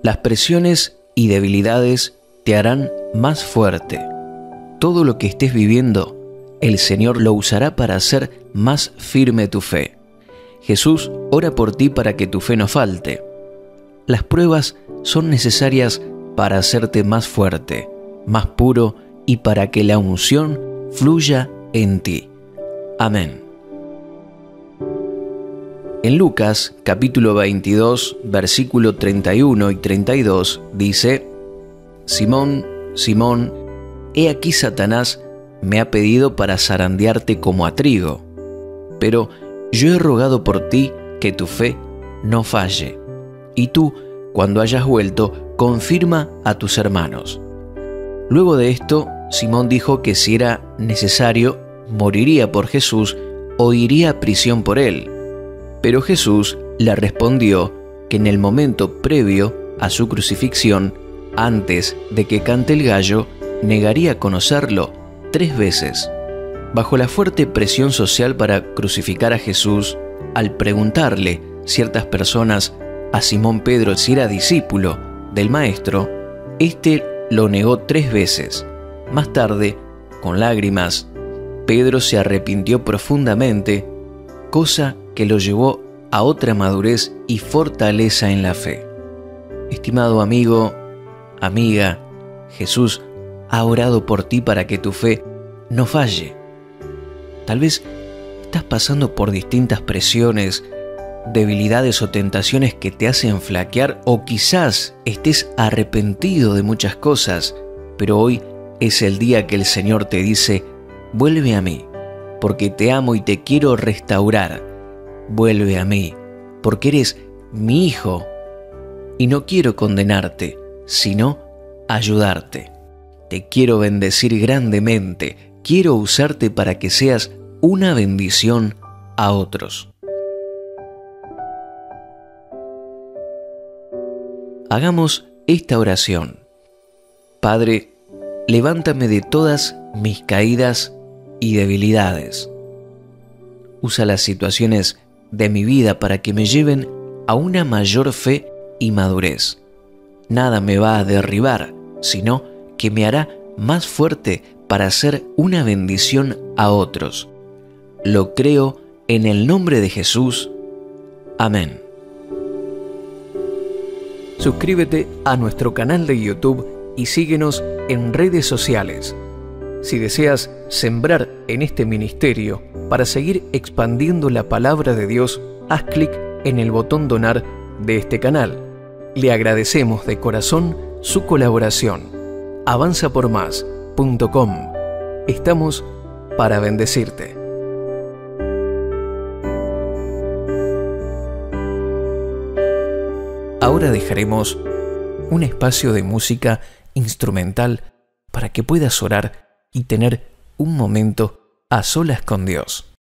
Las presiones y debilidades te harán más fuerte. Todo lo que estés viviendo, el Señor lo usará para hacer más firme tu fe. Jesús ora por ti para que tu fe no falte. Las pruebas son necesarias para hacerte más fuerte, más puro y para que la unción fluya en ti. Amén. En Lucas, capítulo 22, versículo 31 y 32, dice: Simón, Simón, he aquí Satanás me ha pedido para zarandearte como a trigo, pero yo he rogado por ti que tu fe no falle, y tú, cuando hayas vuelto, confirma a tus hermanos. Luego de esto, Simón dijo que si era necesario, moriría por Jesús o iría a prisión por él. Pero Jesús le respondió que en el momento previo a su crucifixión, antes de que cante el gallo, negaría conocerlo 3 veces. Bajo la fuerte presión social para crucificar a Jesús, al preguntarle ciertas personas a Simón Pedro si era discípulo del Maestro, éste lo negó 3 veces. Más tarde, con lágrimas, Pedro se arrepintió profundamente, cosa que lo llevó a otra madurez y fortaleza en la fe. Estimado amigo, amiga, Jesús ha orado por ti para que tu fe no falle. Tal vez estás pasando por distintas presiones, debilidades o tentaciones que te hacen flaquear, o quizás estés arrepentido de muchas cosas, pero hoy es el día que el Señor te dice: vuelve a mí, porque te amo y te quiero restaurar. Vuelve a mí, porque eres mi hijo, y no quiero condenarte, sino ayudarte. Te quiero bendecir grandemente, quiero usarte para que seas una bendición a otros. Hagamos esta oración. Padre, levántame de todas mis caídas y debilidades. Usa las situaciones de mi vida para que me lleven a una mayor fe y madurez. Nada me va a derribar, sino que me hará más fuerte para ser una bendición a otros. Lo creo en el nombre de Jesús. Amén. Suscríbete a nuestro canal de YouTube y síguenos en redes sociales. Si deseas sembrar en este ministerio para seguir expandiendo la palabra de Dios, haz clic en el botón donar de este canal. Le agradecemos de corazón su colaboración. avanzapormás.com. Estamos para bendecirte. Ahora dejaremos un espacio de música instrumental para que puedas orar y tener un momento a solas con Dios.